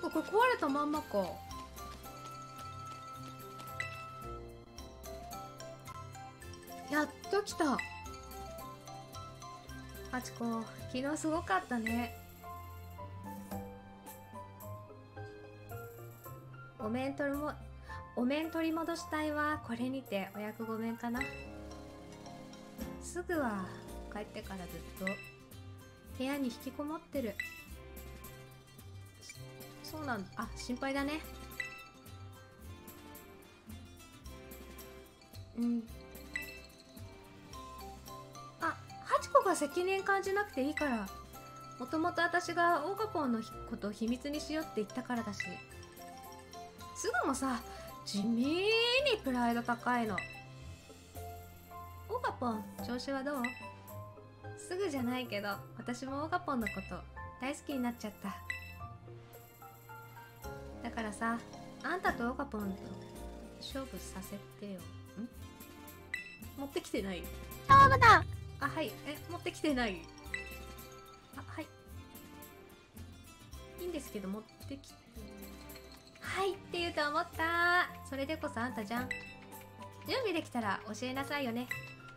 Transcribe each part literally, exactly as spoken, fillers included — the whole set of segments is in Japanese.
かこれ壊れたまんまか。やっと来た。ハチコ、昨日すごかったね。お面取りもお面取り戻したいはこれにてお役御免かな。すぐは帰ってからずっと部屋に引きこもってる。そそうなんだ。あ、心配だね。うん。あ、ハチコが責任感じなくていいから。もともと私がオーガポンのことを秘密にしようって言ったからだし。すぐもさ、地味にプライド高いの。オーガポン、調子はどう？すぐじゃないけど、私もオーガポンのこと大好きになっちゃった。だからさ、あんたとオーガポンと勝負させてよ。ん？持ってきてない。 勝負だ。 あ、はい。え、持ってきてない。あ、はい。いいんですけど、持ってきて。はいって言うと思った。それでこそあんたじゃん。準備できたら教えなさいよね。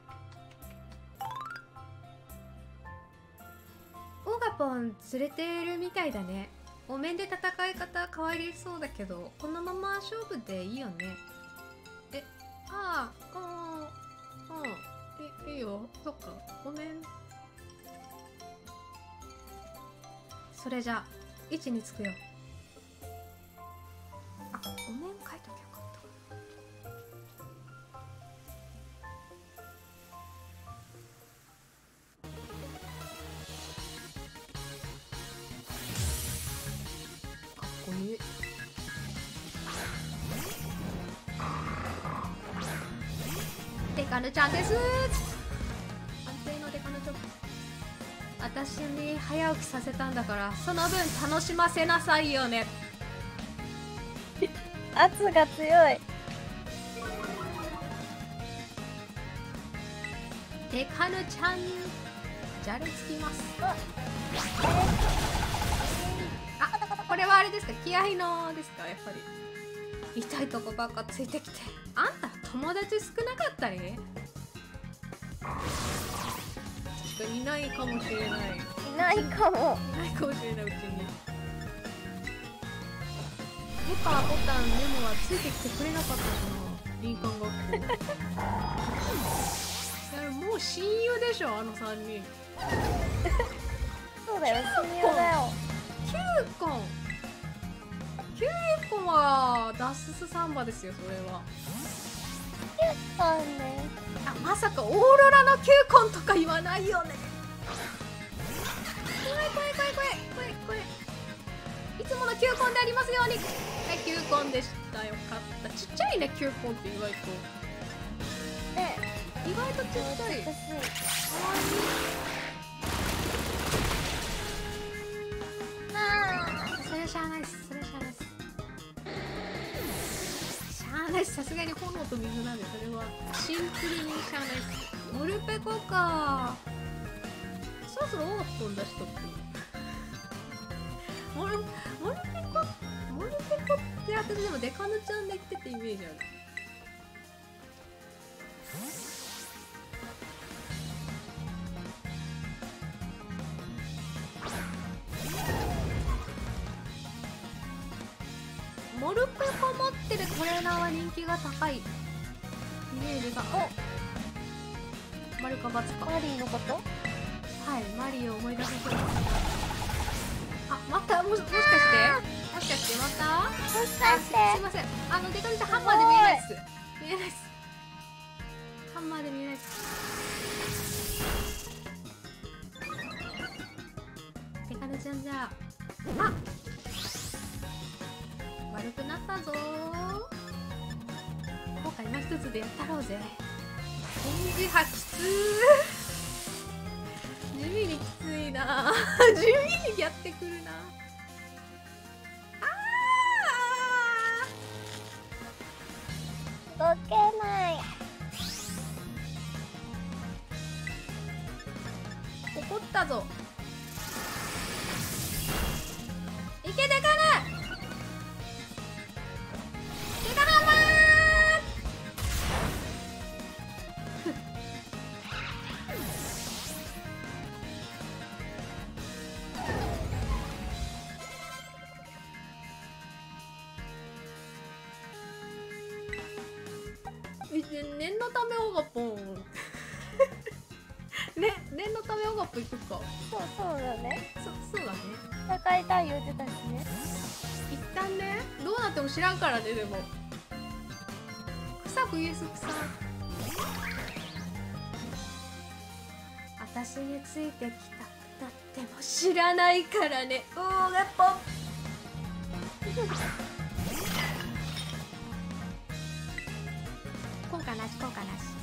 オーガポン連れてるみたいだね。お面で戦い方変わりそうだけど、このまま勝負でいいよね。え、ああ、ああ、うん、いいいよ。そっか、ごめん。それじゃ位置につくよ。あ、お面書いときゃよかった。かっこいい。デカヌちゃんです。安定のデカヌちゃん。私に早起きさせたんだから、その分楽しませなさいよね。 圧が強い。 デカヌちゃん、じゃれつきます。あ、これはあれですか、気合いのですか、やっぱり。痛いとこばっかついてきて。あんた友達少なかったね。確かにいないかもしれない。 いないかも。 いないかもしれないうちに。ルカ、ボタン、メモはついてきてくれなかったかな、林間学校。いや、もう親友でしょ、あのさんにん。 そうだよ、親友だよ。 キューコンキューコンはダススサンバですよ、それは。 キューコンね。 あ、まさかオーロラのキューコンとか言わないよね。怖い怖い怖い怖い怖い怖い。いつものキューコンでありますように。はい、キューコンでした。よかった。ちっちゃいね、キューコンって意外と。 ね、 意外とちっちゃい。かわいい。 あそれはしゃあないっす。それはしゃあないっす。しゃあないっす。さすがに炎と水なんで、それはシンプルにしゃあないっす。モルペコか。そろそろオーガポン出しとく。モルモルペコモルペコって私でもデカヌちゃんで言っててイメージある。モルペコ持ってるトレーナーは人気が高いイメージが。お、マルカバツか。 マリーのこと？ はい、マリオを思い出させます。あ、また、もし、もしかしてもしかしてまたもしかしてすいません、あの、デカヌちゃんハンマーで見えないっす。見えないっす。ハンマーで見えないっす。デカヌちゃんじゃあ、あ、悪くなったぞー。後悔今一つでやったろうぜ。返事吐きつー。地味にきついな。地味にやってくるな。あ動けない。 ー、怒ったぞ。いけデカヌ。 ね、念のためオガポンね、念のためオガポン行くか。 そうそうだね。 そ、そうだね。 戦いたい言うてたしね。 一旦ね、どうなっても知らんからね。でも草 ブイエス 草。私についてきただっても知らないからね。オーガポン効果なし、効果なし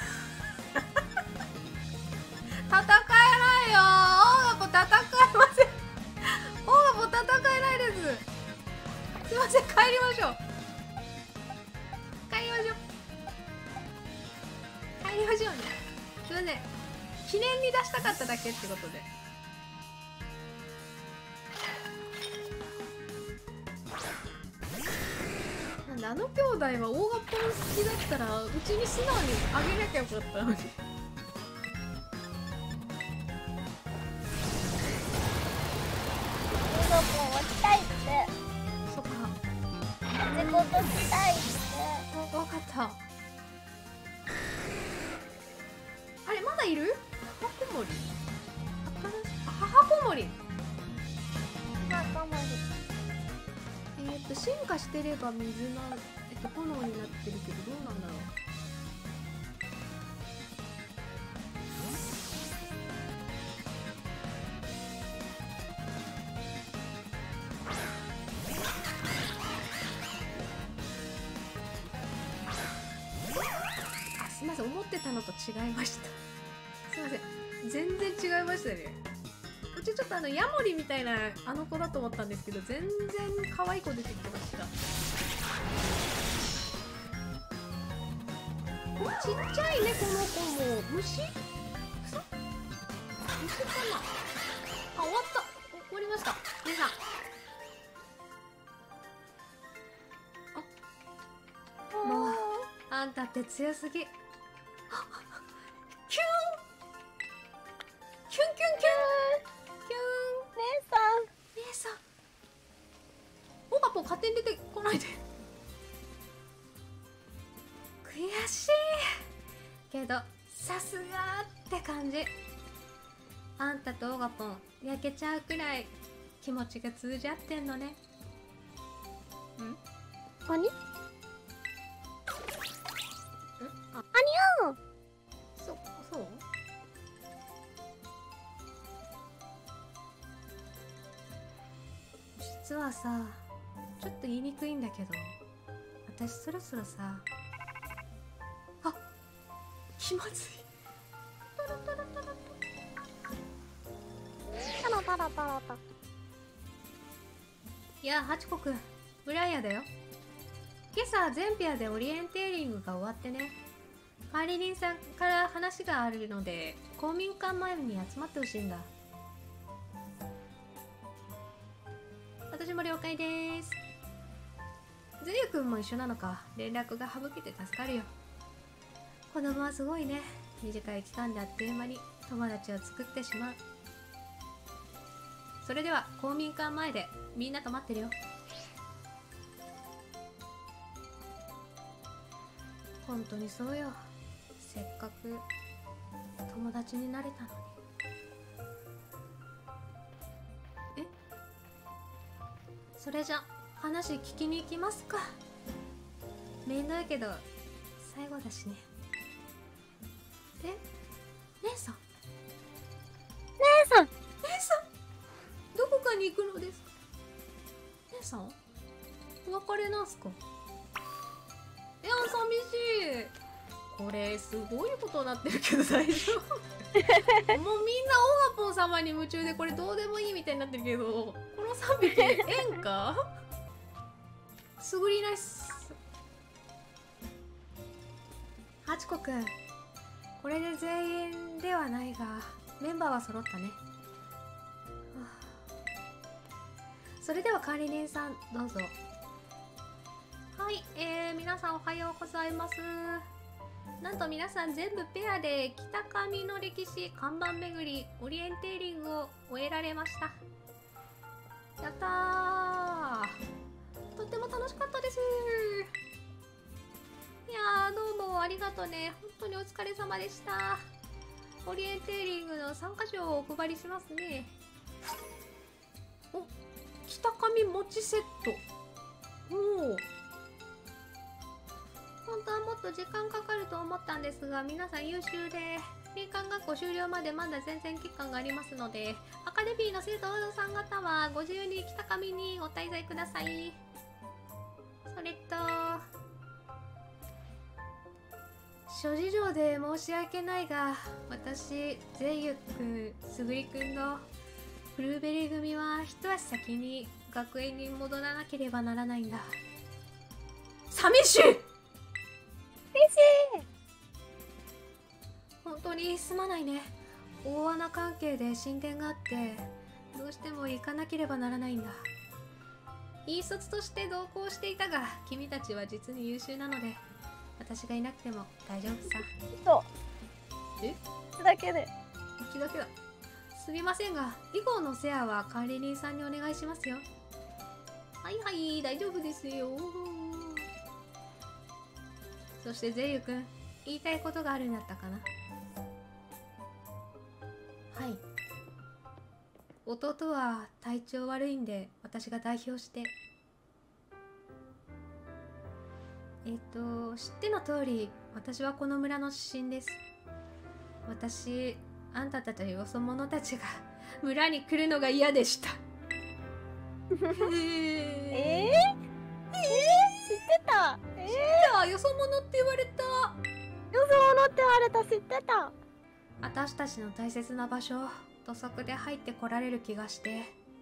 戦えないよ。オーガポン戦えません。オーガポン戦えないです。すいません、帰りましょう。帰りましょう。帰りましょうね。すいません、記念に出したかっただけってことで。なんであの兄弟はオーガポン好きだったらうちに素直にあげなきゃよかったのに。 オガポンは来たいって。 そっか、 自己と来たいって。 わかった。あれまだいる？母子守。あ、母子守。 仲間に。 えー、っと進化してれば水の、えっと、炎になってるけどどうなんだろう。あ、すみません、思ってたのと違いました。すいません、全然違いましたね。うちちょっとあのヤモリみたいなあの子だと思ったんですけど、全然可愛い子出てきてました。ちっちゃいね、この子も。虫？草？虫かな。あ、終わった。終わりました。姉さん。あ、もうあんたって強すぎ。キュンキュンキュンキュンキュン。 姉さん。 姉さん、オガポン勝手に出てこないで。悔しいけどさすがって感じ。あんたとオガポン焼けちゃうくらい気持ちが通じ合ってんのね。ん？ カニ？ あ、 カニよ。 そ、そう？実はさ、ちょっと言いにくいんだけど、私そろそろさ、あ、気まずい。タラタラタラタタラタラタラタ。 いや、ハチコくん、ブライアだよ。今朝全ペアでオリエンテーリングが終わってね、管理人さんから話があるので公民館前に集まってほしいんだ。私も了解です。ズユくんも一緒なのか。連絡が省けて助かるよ。子供はすごいね。短い期間であっという間に友達を作ってしまう。それでは公民館前でみんなと待ってるよ。本当にそうよ。せっかく友達になれたのに。え？それじゃ話聞きに行きますか。めんどいけど最後だしね。え？姉さん？ 姉さん。 姉さん、どこかに行くのですか？姉さん、お別れなんすか？いや、寂しい。これすごいことになってるけど大丈夫？もうみんなオガポン様に夢中でこれどうでもいいみたいになってるけど、このさんびき縁か？すぐりないっす。ハチコくん、これで全員ではないがメンバーは揃ったね。はあ、それでは管理人さんどうぞ。はい、えー、皆さんおはようございます。なんと皆さん全部ペアで北上の歴史看板巡りオリエンテーリングを終えられました。やったー、とっても楽しかったです。 いやー、どうもありがとね。本当にお疲れ様でした。オリエンテーリングの参加賞をお配りしますね。お、北上餅セット。おお。本当はもっと時間かかると思ったんですが、皆さん優秀で、林間学校終了までまだ全然期間がありますので、アカデミーの生徒さん方はご自由に北上にご滞在ください。それと、諸事情で申し訳ないが、私、ゼイユくん、すぐりくんのブルーベリー組は一足先に学園に戻らなければならないんだ。寂しい！ 嬉しい。 本当にすまないね。大穴関係で進展があって、どうしても行かなければならないんだ。引率として同行していたが、君たちは実に優秀なので、私がいなくても大丈夫さ。 そう。 え？ うちだけで。 うちだけだ。すみませんが、以後のセアは管理人さんにお願いしますよ。はいはい、大丈夫ですよ。そしてゼイユくん、言いたいことがあるんだったかな。はい。弟は体調悪いんで、私が代表して。えっと、知っての通り、私はこの村の出身です。私、あんたたちよそ者たちが村に来るのが嫌でした。 えー、えー、えー、知ってた。えー、 じゃあよそ者って言われた。 よそ者って言われた、知ってた。 私たちの大切な場所、土足で入ってこられる気がして。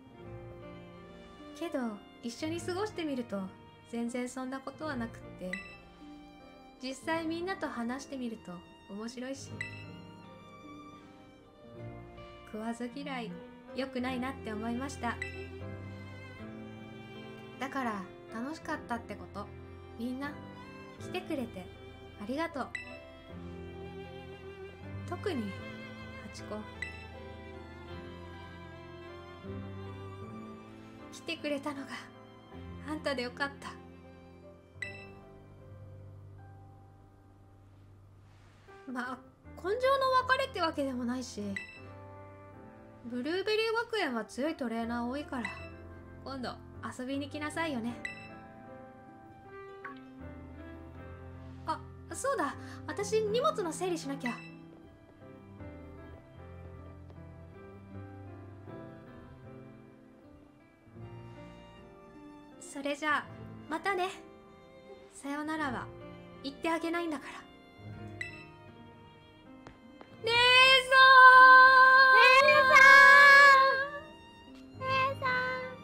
けど、一緒に過ごしてみると、全然そんなことはなくって、実際みんなと話してみると面白いし、食わず嫌い良くないなって思いました。だから楽しかったってこと。みんな来てくれてありがとう。特にハチコ、来てくれたのがあんたでよかった。まあ根性の別れってわけでもないし、ブルーベリー学園は強いトレーナー多いから、今度遊びに来なさいよね。あ、そうだ、私荷物の整理しなきゃ。それじゃあまたね。さよならは言ってあげないんだから。姉さん、姉さん、姉さん、姉さん、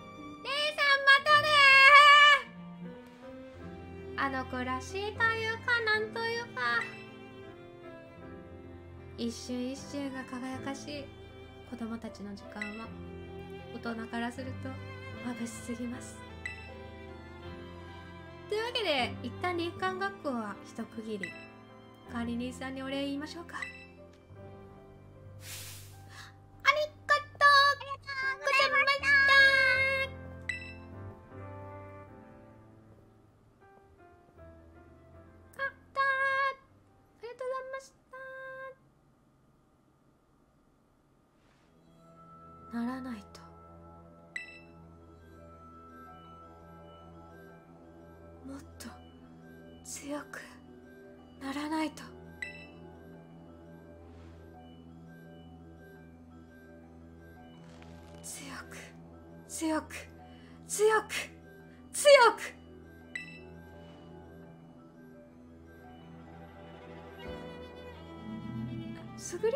またね。あの子らしいというか、なんというか、一瞬一瞬が輝かしい子供たちの時間は大人からすると眩しすぎます。というわけで、一旦林間学校は一区切り。管理人さんにお礼言いましょうか。ありがとうございました。あったー、ありがとうございました。ならないと。もっと強くならないと。強く強く強く強く。すぐり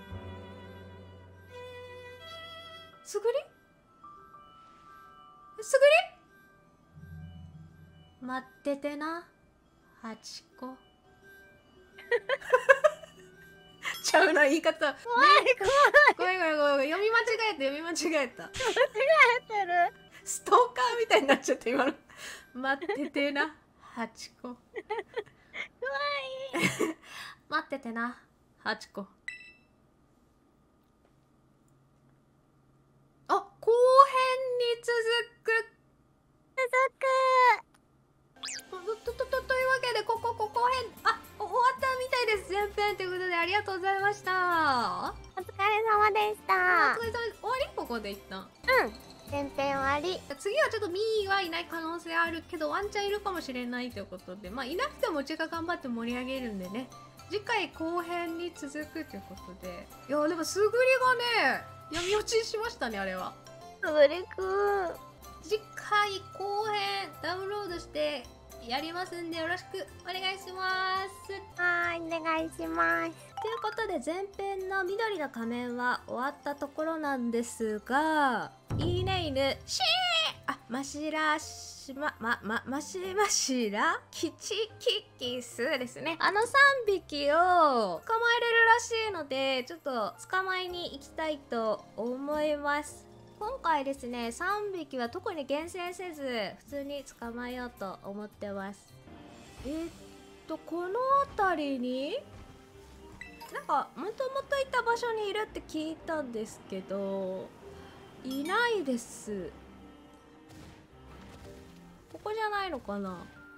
すぐりすぐり待っててな、ハチコ。ちゃうな、言い方。 怖い怖い。 ごめんごめんごめん、読み間違えた読み間違えた。 間違えてる。 ストーカーみたいになっちゃって今の。待っててな、ハチコ。 怖い。 待っててな、ハチコ。あ、後編に続く。 続く。 ととととというわけで、こここ後編ありがとうございました。 お疲れ様でした。 お疲れ様です。終わりここで一旦。 うん。前編終わり。 次はちょっとミーはいない可能性あるけど、ワンチャンいるかもしれないということで、まあいなくてもうちが頑張って盛り上げるんでね。次回後編に続くということで。いや、でもすぐりがね、闇落ちしましたね、あれは。 すぐりくん。 次回後編ダウンロードしてやりますんでよろしくお願いします。 はい、お願いします。 ということで前編の緑の仮面は終わったところなんですが、いいね犬シーあマシラシマままマシマシラキチキキスですね。あのさんびきを捕まえれるらしいので、ちょっと捕まえに行きたいと思います。今回ですね、さんびきは特に厳選せず普通に捕まえようと思ってます。えー、っとこの辺りになんかもともといた場所にいるって聞いたんですけど、いないです。ここじゃないのかな。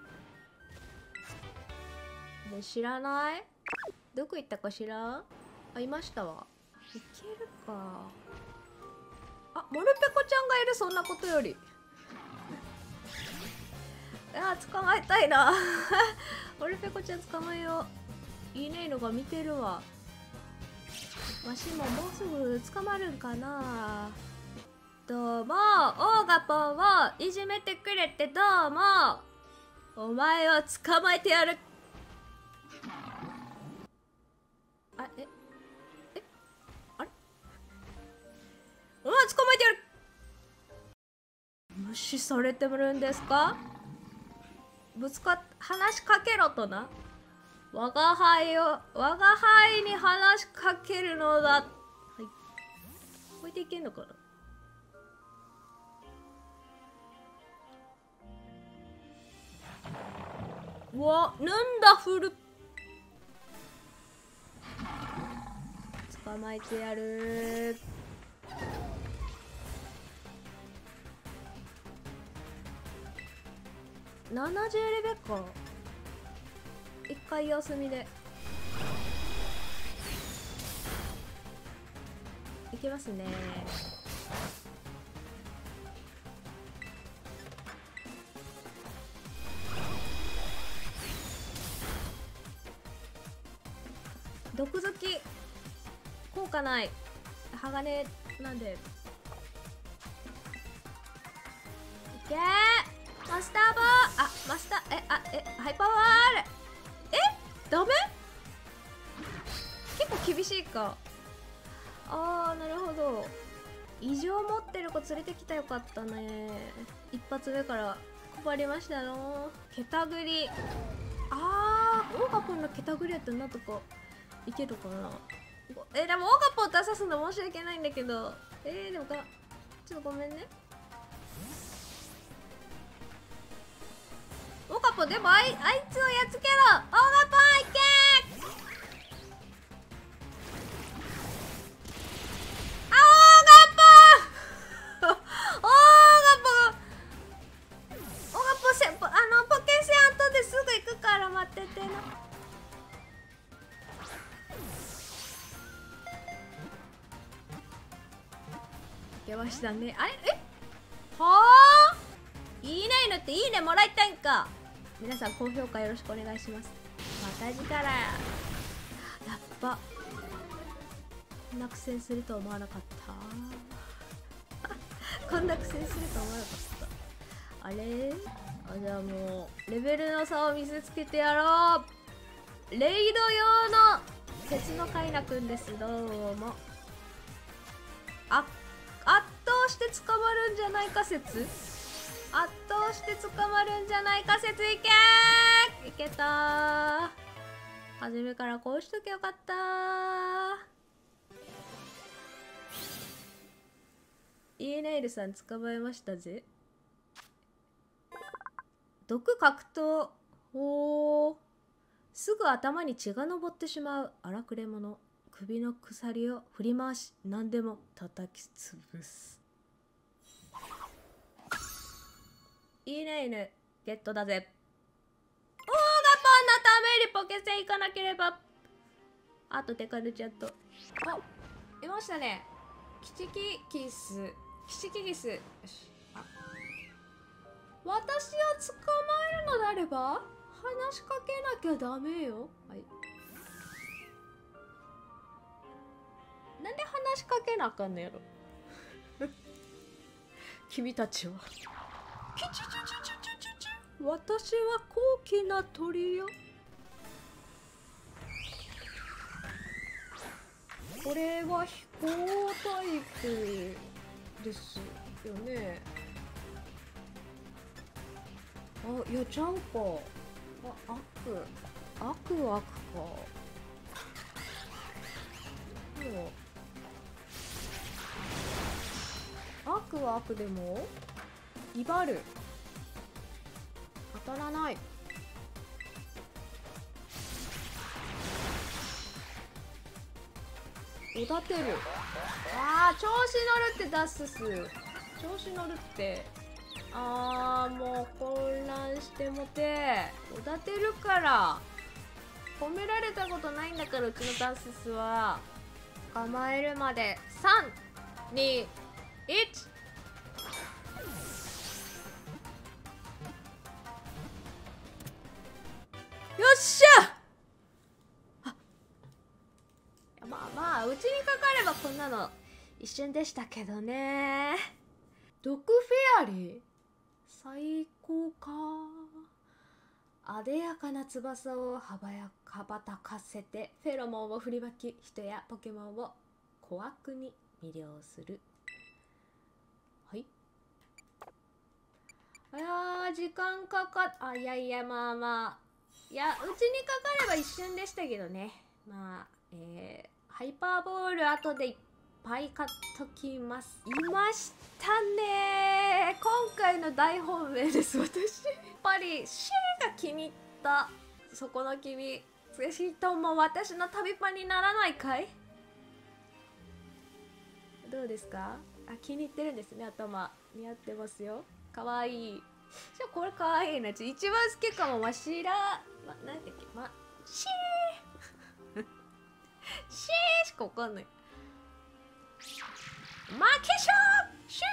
で知らない？どこ行ったか知らん？あ、いましたわ。いけるか。あ、モルペコちゃんがいる。そんなことよりあー、捕まえたいなモルペコちゃん捕まえよう。いいねのが見てるわ。わしももうすぐ捕まるんかな。どうも、オーガポンをいじめてくれてどうも。お前を捕まえてやる。あ、ええあれお前捕まえてやる。無視されてるんですか？ぶつかっ話しかけろとな。我が輩を我が輩に話しかけるのだ。はい、置いていけんのかな。うわ、なんだフル。捕まえてやる。ななじゅうレベか。一回休みでいきますね。毒好き効果ない。鋼なんでいけー。マスターボーあマスターえあえハイパワーある。えダメ？結構厳しいか。あーなるほど。異常持ってる子連れてきた。よかったね。一発目から困りましたの。ケタグリ。あーオーガポンのケタグリやったらなんとかいけるかな。えでもオーガポン出さすの申し訳ないんだけど、えー、でもかちょっとごめんね。オーガポンでもあいあいつをやっつけろ。オーガポンいけー。あオーガポンオーガポンオーガポンせあのポケセアントですぐ行くから待っててな。いけましたね。あれえはあいいね犬っていいねもらいたいんか。皆さん高評価よろしくお願いします。また次から。やっぱこんな苦戦すると思わなかったこんな苦戦すると思わなかった。あれあじゃあもうレベルの差を見せつけてやろう。レイド用の鉄のカイナくんです。どうもあ圧倒して捕まるんじゃないか説。圧倒して捕まるんじゃないか説。いけーいけたー。初めからこうしときゃよかったー。イエネイルさん捕まえましたぜ。毒格闘。おーすぐ頭に血が上ってしまう荒くれ者。首の鎖を振り回し何でも叩き潰す。いいね犬ゲットだぜ。オーガポンのためにポケセン行かなければ。 あとデカルチャット。あ、いましたね。キチキキス。キチキキス。よし。あ、私を捕まえるのであれば話しかけなきゃダメよ。はい。なんで話しかけなあかんのやろ。君たちは。キチチチチチチチ。私は高貴な鳥よ。これは飛行タイプですよね。あ、いやちゃんか。あ、悪悪悪か。もう悪は悪でも威張る。当たらない。おだてる。あー、調子乗るってダスス。調子乗るって。あー、もう混乱してもて。おだてるから。褒められたことないんだから、うちのダススは。構えるまで。さん、に、いち。よっしゃ。まあまあ、うちにかかればこんなの一瞬でしたけどね。毒フェアリー最高か。あでやかな翼をはばやかばたかせてフェロモンを振りまき、人やポケモンを小悪に魅了する。はい。いやー、時間かかっあいやいや、まあまあ、いや、うちにかかれば一瞬でしたけどね。まあ、えーハイパーボール後でいっぱい買っときます。いましたねー。今回の大本命です、私。やっぱりシェーが気に入った。そこの君、ぜひとも私の旅パンにならないかい？どうですか？あ、気に入ってるんですね、頭。似合ってますよ。かわいい。じゃあこれかわいいな。ちょ一番好きかも。ましら、ま、なんだっけ、ま、シェーシーしかわかんない。負けしょーシ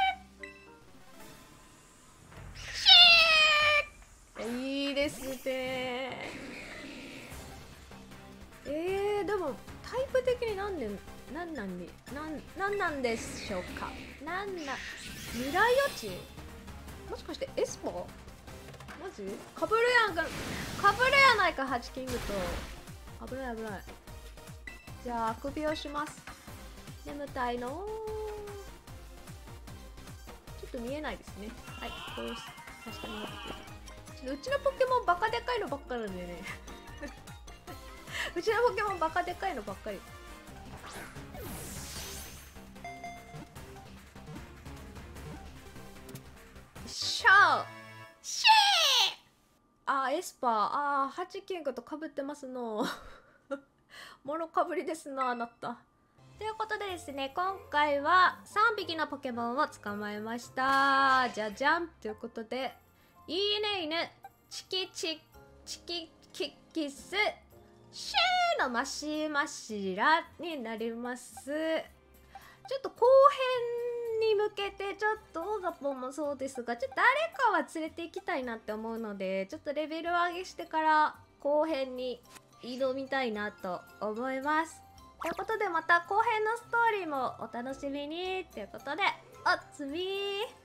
ーシーいいですね。えー、でもタイプ的になんでなんなんになんなんなんでしょうか。なんな未来予知、もしかしてエスパーマジかぶるやんか。かぶるやないか、ハチキングと。危ない危ない。じゃああくびをします。眠たいの。ちょっと見えないですね。はい、こうさせてもらって。うちのポケモンバカでかいのばっかりなんでね。うちのポケモンバカでかいのばっかり。シャーシーあー、エスパー。あー、ハチキングとかぶってますの。もろかぶりですな、あなた。ということでですね、今回はさんびきのポケモンを捕まえました。じゃじゃんということで、いいねいね、チキチチキキキス、シェーのマシマシラになります。ちょっと後編に向けて、ちょっとオーガポンもそうですが、ちょっと誰かは連れて行きたいなって思うので、ちょっとレベル上げしてから後編に挑みたいなと思います。ということで、また後編のストーリーもお楽しみにということで、おつみー。